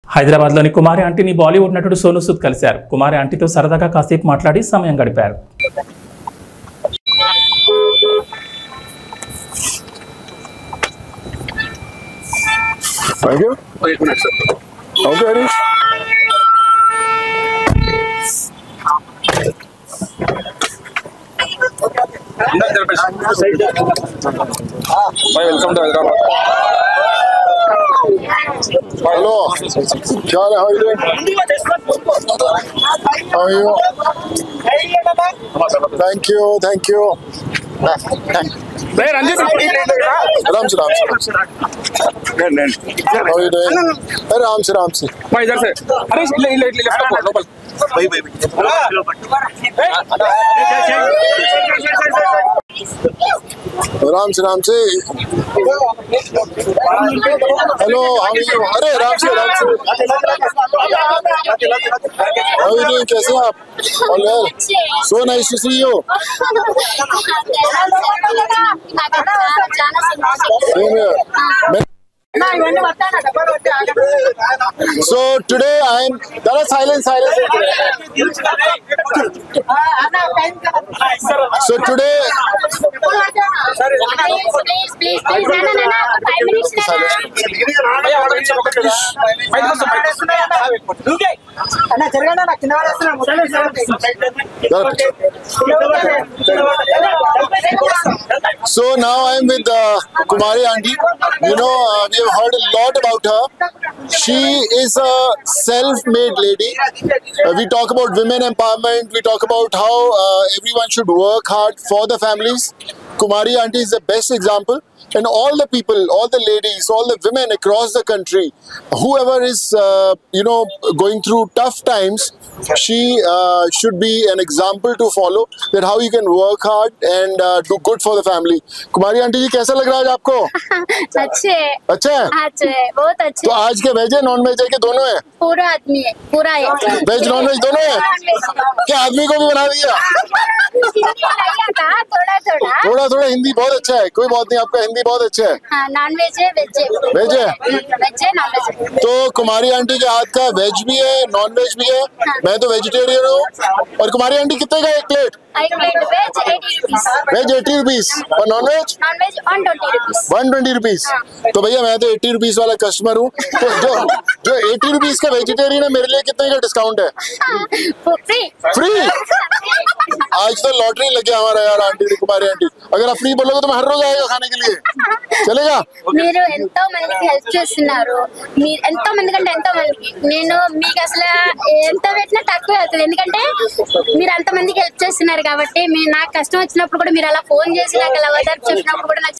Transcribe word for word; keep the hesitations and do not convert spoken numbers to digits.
హైదరాబాద్ లోని కుమారి ఆంటీని బాలీవుడ్ నటుడు సోనూ సూద్ కలిశారు. కుమారి ఆంటీతో సరదాగా కాసేపు మాట్లాడి సమయం గడిపారు. Thank you. Wait a minute, sir. Okay, Harish. Bye, welcome to Hyderabad. Hello. How are you doing? How are you? Thank you. Thank you. Hey, Ranjit. Ram se Ram se. How are you doing? Hey, Ram se Ram se. Bye, इधर से. अरे ले ले ले left को local. भाई भाई. Ram se Ram se. Hello. How are you? अरे Ram se Ram se. How are you doing? कैसे हैं आप? All well. So nice to see you. Same here. So today I'm Dara silence silence. So today please please please no no no no five minutes So now I'm with uh, Kumari aunty. You know, uh, we have heard a lot about her. She is a self-made lady. Uh, we talk about women empowerment. We talk about how uh, everyone should work hard for the families. Kumari aunty is the best example. And all the people, all the ladies, all the women across the country, whoever is, uh, you know, going through tough times, she uh, should be an example to follow, that how you can work hard and uh, do good for the family. Kumari aunty जी कैसा लग रहा है आज आपको? अच्छे अच्छा है? अच्छे बहुत अच्छे. तो आज के वेज है नॉन वेज है कि दोनों है? पूरा आदमी है, पूरा है. वेज नॉन वेज दोनों है? क्या आदमी को भी बना दिया? थोड़ा थोड़ा थोड़ा थोड़ा हिंदी बहुत अच्छा है, कोई बात नहीं, आपका हिंदी बहुत अच्छा है. हाँ, नॉन वेज है वेज है. वेज है? वेज है नॉन वेज है. तो कुमारी आंटी के हाथ का वेज भी है नॉन वेज भी है. मैं तो वेजिटेरियन हूँ. और कुमारी आंटी कितने का एक प्लेट? एक plate veg eighty rupees. Veg eighty rupees और non veg non veg one twenty rupees. One twenty rupees. तो भैया मैं तो एट्टी रुपीज वाला कस्टमर हूँ. तो जो जो एटी रुपीज का वेजिटेरियन है, मेरे लिए कितने का डिस्काउंट है? Free free. आज तो लॉटरी लग गया हमारा यार आंटी कुमारी आंटी. अगर आप फ्री बोलोगे तो मैं हर रोज आएगा खाने के लिए. चलेगा? మీరు ఎంతో మందికి హెల్ప్ చేస్తున్నారు. మీరు ఎంతో మంది కంటే ఎంతో మందికి నేను మీకు అసలు ఎంత పెట్టినా తక్కువ అవుతుంది. ఎందుకంటే మీరు అంత మందికి హెల్ప్ చేస్తున్నారు కాబట్టి. మీరు నాకు కష్టం వచ్చినప్పుడు కూడా మీరు అలా ఫోన్ చేసి నాకు అలా ఓదార్పు చెప్పినప్పుడు కూడా నాకు